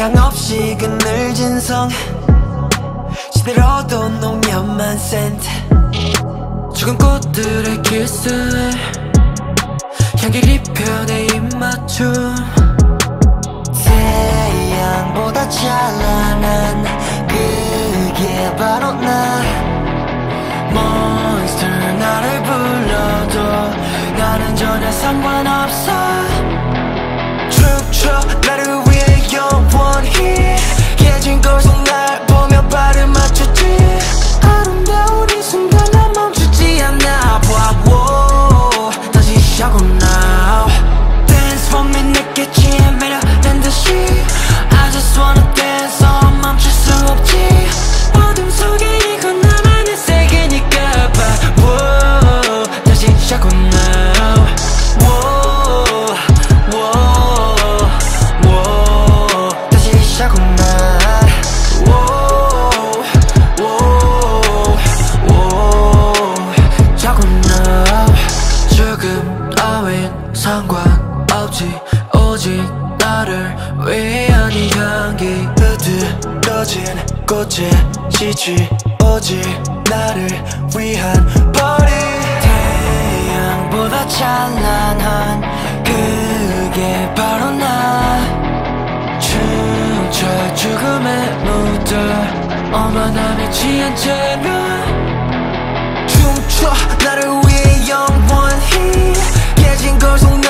화장 없이 그늘진 성 시들어도 농염한 센트 죽은 꽃들의 키스에 향기를 입혀 내 입맞춤 태양보다 찬란한 그게 바로 나 몬스터 나를 불러도 나는 전혀 상관없어 춤춰 나를 위해 영원히 깨진 거울 속 날 보며 발을 맞췄지 아름다운 이 순간 난 멈추지 않아 wow, 다시 Chaconne now Dance for me 느꼈지 매력된 듯이 I just wanna dance 멈출 수 없지 어둠 속에 이건 나만의 세계니까 봐 wow, 다시 Chaconne now wow, wow, wow, 다시 Chaconne now wow, wow, wow, Chaconne now 죽음 따윈 상관없지 오직 나를 위한 이 향기 흐드러진 꽃에 시치 오직 나를 위한 버리 태양보다 찬란한 그게 바로 나 춤춰 죽음의 무덤 어머나 취한 채로 춤춰 나를 위해 영원히 깨진 거울 속